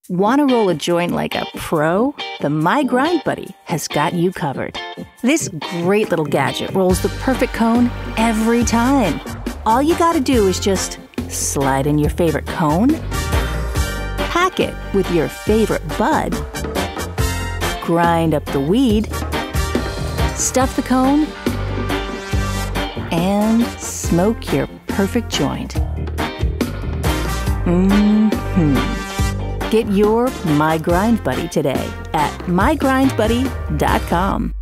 Want to roll a joint like a pro? The My Grind Buddy has got you covered. This great little gadget rolls the perfect cone every time. All you gotta do is just slide in your favorite cone, pack it with your favorite bud, grind up the weed, stuff the cone, and smoke your perfect joint. Get your My Grind Buddy today at mygrindbuddy.com.